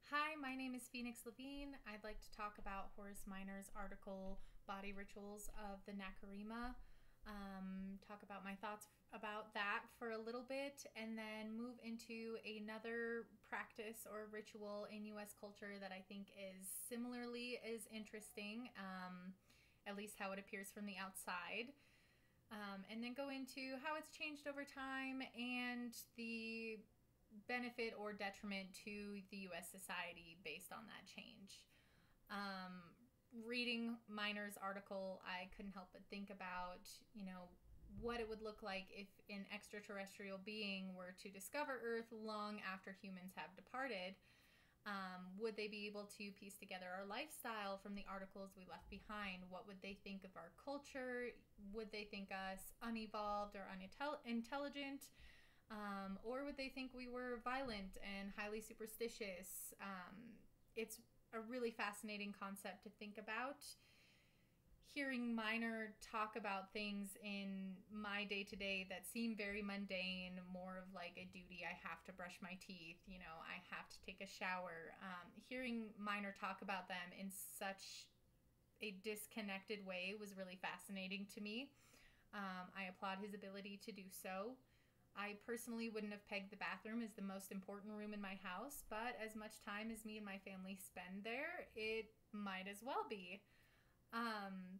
Hi, my name is Phoenix Levine. I'd like to talk about Horace Minor's article, Body Rituals of the Nakarima. Talk about my thoughts about that for a little bit, and then move into another practice or ritual in US culture that I think is similarly as interesting, at least how it appears from the outside. And then go into how it's changed over time and the benefit or detriment to the US society based on that change. Um, Reading Minor's article, I couldn't help but think about, what it would look like if an extraterrestrial being were to discover Earth long after humans have departed. Would they be able to piece together our lifestyle from the articles we left behind? What would they think of our culture? Would they think us unevolved or unintelligent? Or would they think we were violent and highly superstitious? It's a really fascinating concept to think about. Hearing Minor talk about things in my day to day that seem very mundane, more of like a duty. I have to brush my teeth, I have to take a shower. Hearing Minor talk about them in such a disconnected way was really fascinating to me. I applaud his ability to do so. I personally wouldn't have pegged the bathroom as the most important room in my house, but as much time as me and my family spend there, it might as well be. Um,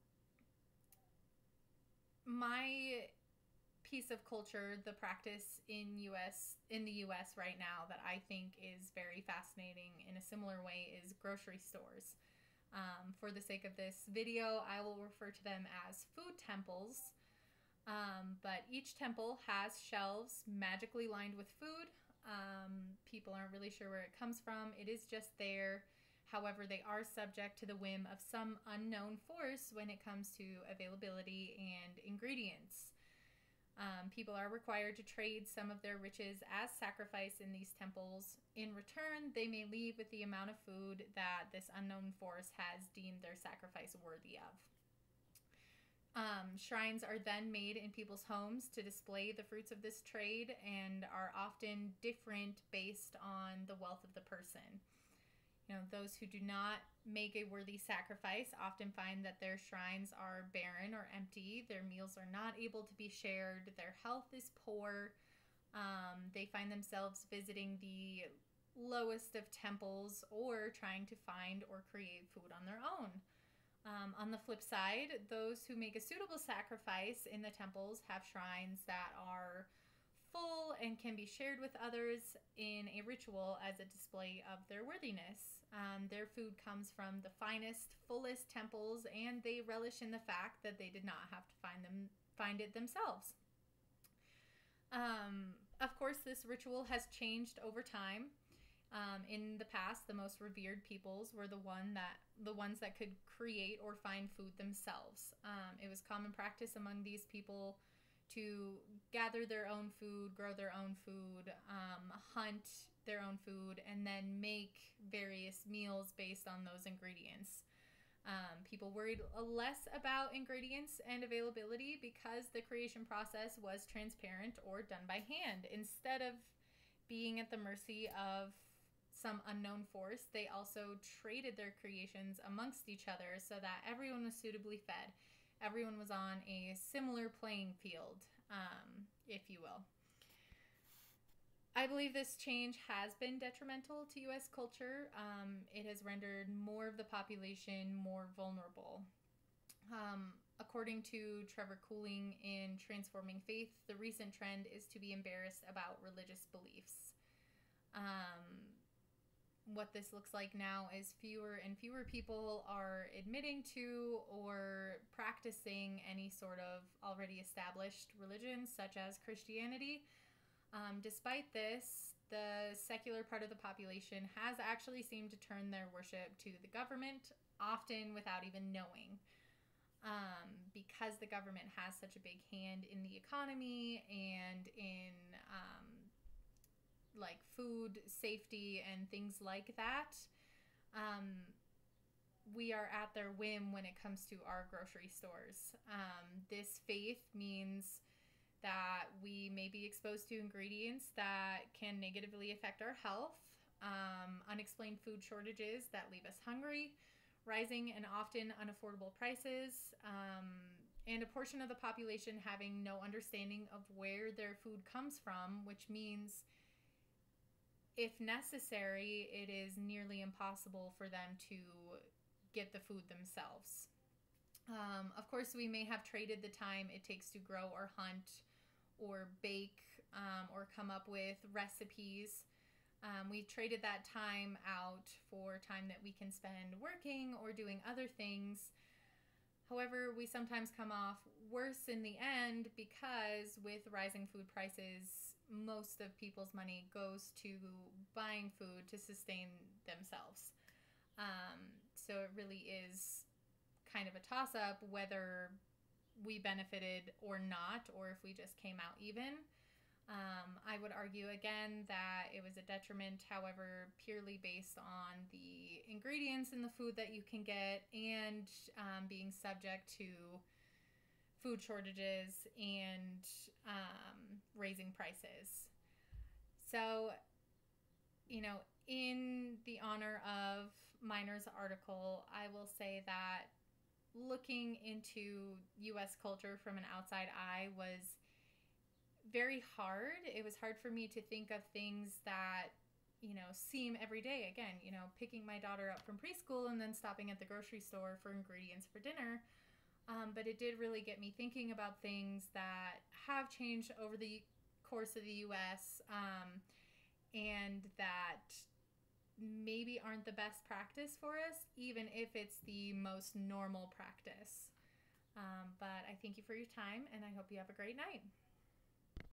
my piece of culture, the practice in the US right now that I think is very fascinating in a similar way is grocery stores. For the sake of this video, I will refer to them as food temples. But each temple has shelves magically lined with food. People aren't really sure where it comes from. It is just there. However, they are subject to the whim of some unknown force when it comes to availability and ingredients. People are required to trade some of their riches as sacrifice in these temples. In return, they may leave with the amount of food that this unknown force has deemed their sacrifice worthy of. Shrines are then made in people's homes to display the fruits of this trade and are often different based on the wealth of the person. Those who do not make a worthy sacrifice often find that their shrines are barren or empty. Their meals are not able to be shared. Their health is poor. They find themselves visiting the lowest of temples or trying to find or create food on their own. On the flip side, those who make a suitable sacrifice in the temples have shrines that are full and can be shared with others in a ritual as a display of their worthiness. Their food comes from the finest, fullest temples, and they relish in the fact that they did not have to find it themselves. Of course, this ritual has changed over time. In the past, the most revered peoples were the ones that could create or find food themselves. It was common practice among these people to gather their own food, grow their own food, hunt their own food, and then make various meals based on those ingredients. People worried less about ingredients and availability because the creation process was transparent or done by hand. Instead of being at the mercy of some unknown force, they also traded their creations amongst each other so that everyone was suitably fed. Everyone was on a similar playing field, if you will. I believe this change has been detrimental to US culture. It has rendered more of the population more vulnerable. According to Trevor Cooling in Transforming Faith, the recent trend is to be embarrassed about religious beliefs. What this looks like now is fewer and fewer people are admitting to or practicing any sort of already established religion, such as Christianity. Despite this, the secular part of the population has actually seemed to turn their worship to the government, often without even knowing. Because the government has such a big hand in the economy and in like food safety and things like that, we are at their whim when it comes to our grocery stores. This faith means that we may be exposed to ingredients that can negatively affect our health. unexplained food shortages that leave us hungry, rising and often unaffordable prices, and a portion of the population having no understanding of where their food comes from, which means, if necessary, it is nearly impossible for them to get the food themselves. Of course, we may have traded the time it takes to grow or hunt or bake or come up with recipes. We've traded that time out for time that we can spend working or doing other things. However, we sometimes come off worse in the end because with rising food prices, most of people's money goes to buying food to sustain themselves. So it really is kind of a toss-up whether we benefited or not, or if we just came out even. I would argue again that it was a detriment, however, purely based on the ingredients in the food that you can get and being subject to food shortages and raising prices. So, in the honor of Miner's article, I will say that looking into U.S. culture from an outside eye was very hard. It was hard for me to think of things that, seem every day. Again, picking my daughter up from preschool and then stopping at the grocery store for ingredients for dinner. But it did really get me thinking about things that have changed over the course of the U.S. And that maybe aren't the best practice for us, even if it's the most normal practice. But I thank you for your time, and I hope you have a great night.